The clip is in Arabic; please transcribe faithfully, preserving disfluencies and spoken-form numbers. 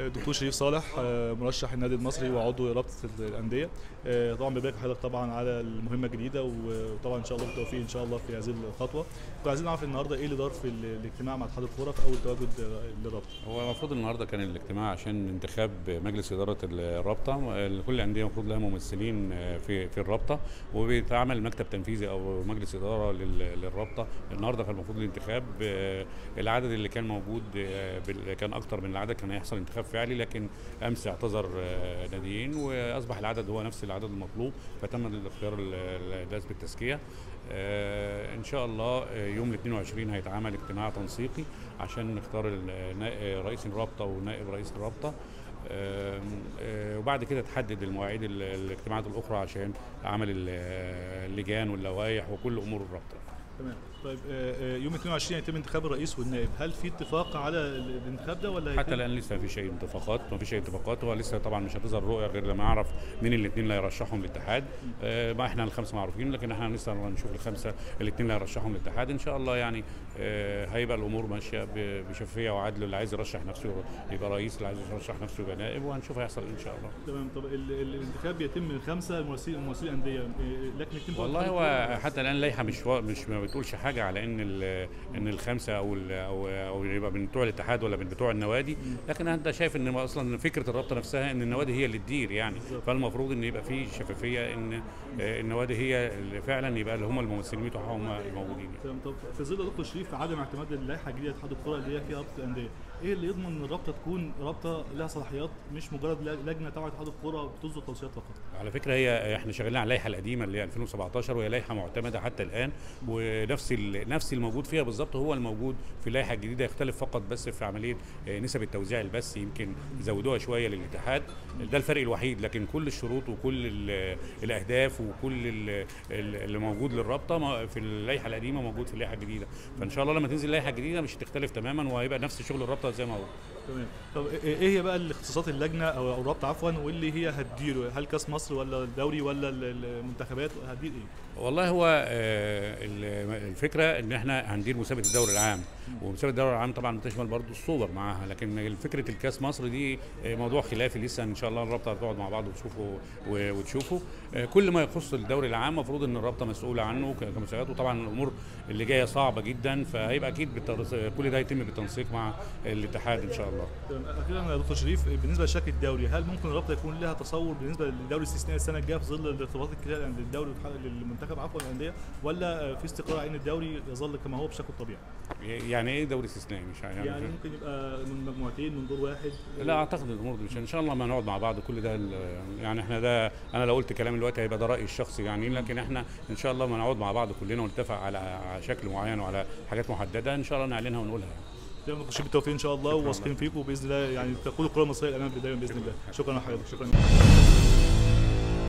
دكتور شريف صالح مرشح النادي المصري وعضو رابطه الانديه. طبعا ببارك حضرتك طبعا على المهمه الجديده، وطبعا ان شاء الله بالتوفيق ان شاء الله في هذه الخطوه. كنا عايزين نعرف النهارده ايه اللي دار في الاجتماع مع اتحاد الكوره في اول تواجد للرابطه. هو المفروض النهارده كان الاجتماع عشان انتخاب مجلس اداره الرابطه. كل الانديه المفروض لها ممثلين في في الرابطه، وبيتعمل مكتب تنفيذي او مجلس اداره للرابطه. النهارده كان المفروض الانتخاب، العدد اللي كان موجود كان اكتر من العدد، كان هيحصل انتخاب فعلي، لكن امس اعتذر ناديين واصبح العدد هو نفس العدد المطلوب، فتم الاختيار الناس بالتزكيه. ان شاء الله يوم الاثنين وعشرين هيتعمل اجتماع تنسيقي عشان نختار رئيس الرابطه ونائب رئيس الرابطه، وبعد كده تحدد المواعيد الاجتماعات الاخرى عشان عمل اللجان واللوائح وكل امور الرابطه. تمام. طيب يوم اثنين وعشرين يتم انتخاب الرئيس والنائب، هل في اتفاق على الانتخاب ده ولا حتى الان لسه ما فيش اي اتفاقات؟ ما فيش اي اتفاقات، هو لسه طبعا مش هتظهر رؤيه غير لما اعرف مين الاثنين اللي هيرشحهم للاتحاد. آه ما احنا الخمسه معروفين، لكن احنا لسه هنشوف الخمسه الاثنين اللي هيرشحهم للاتحاد ان شاء الله. يعني آه هيبقى الامور ماشيه بشفافيه وعدل، اللي عايز يرشح نفسه يبقى رئيس، اللي عايز يرشح نفسه يبقى نائب، وهنشوف هيحصل ان شاء الله. تمام. طب الانتخاب بيتم من خمسه ممثلين ممثلين انديه، لكن والله هو حتى الان اللائحه مش مش ما بتقولش حاجه على ان ان الخمسه او او او يبقى من بتوع الاتحاد ولا من بتوع النوادي، لكن انت شايف ان اصلا فكره الرابطه نفسها ان النوادي هي اللي تدير يعني، فالمفروض ان يبقى في شفافيه، ان النوادي هي اللي فعلا يبقى اللي هم الممثلين بتوعها هم الموجودين. تمام. طب في ظل دكتور شريف عدم اعتماد اللائحه الجديده اتحاد الكوره اللي هي فيها رابطه الانديه، ايه اللي يضمن ان الرابطه تكون رابطه لها صلاحيات مش مجرد لجنه تبع اتحاد الكوره بتصدر توصيات فقط؟ على فكره هي احنا شغالين على اللائحه القديمه اللي هي ألفين وسبعتاشر، وهي لائحه معتمده حتى الان، ونفس نفس الموجود فيها بالظبط هو الموجود في اللائحه الجديده، يختلف فقط بس في عمليه نسب التوزيع البث، يمكن يزودوها شويه للاتحاد، ده الفرق الوحيد، لكن كل الشروط وكل الاهداف وكل اللي موجود للرابطه في اللائحه القديمه موجود في اللائحه الجديده، فان شاء الله لما تنزل اللائحه الجديده مش هتختلف تماما، وهيبقى نفس شغل الرابطه زي ما هو. تمام. طب ايه هي بقى الاختصاصات اللجنه او الرابطه عفوا، واللي هي هتديره؟ هل كاس مصر ولا الدوري ولا المنتخبات هتدير ايه؟ والله هو الفكره ان احنا هندير مسابقه الدوري العام، ومسابقه الدوري العام طبعا بتشمل برضه السوبر معاها، لكن فكره الكاس مصر دي موضوع خلافي لسه، ان شاء الله الرابطه هتقعد مع بعض وتشوفوا وتشوفوا كل ما يخص الدوري العام، المفروض ان الرابطه مسؤوله عنه كمسابقات، وطبعا الامور اللي جايه صعبه جدا، فهيبقى اكيد كل ده يتم بالتنسيق مع الاتحاد ان شاء الله. تمام. اخيرا يا دكتور شريف، بالنسبه لشكل الدوري، هل ممكن الرابطه يكون لها تصور بالنسبه للدوري الاستثنائي السنه الجايه في ظل الارتباطات الكتيره عند الدوري للمنتخب عفوا الانديه، ولا في استقرار على ان الدوري يظل كما هو بشكل طبيعي؟ يعني ايه دوري استثنائي؟ مش يعني, يعني ممكن يبقى من مجموعتين من دور واحد؟ لا اعتقد الامور دي مش، ان شاء الله ما نقعد مع بعض كل ده، يعني احنا ده انا لو قلت كلام دلوقتي هيبقى ده رايي الشخصي يعني، لكن احنا ان شاء الله ما نقعد مع بعض كلنا ونتفق على شكل معين وعلى حاجات محدده ان شاء الله نعلنها ونقولها. تمام. بالتوفيق ان شاء الله، وواثقين فيكم باذن الله، يعني تقود الكره المصريه الامام دايما باذن الله. شكرا لحضرتك. شكرا.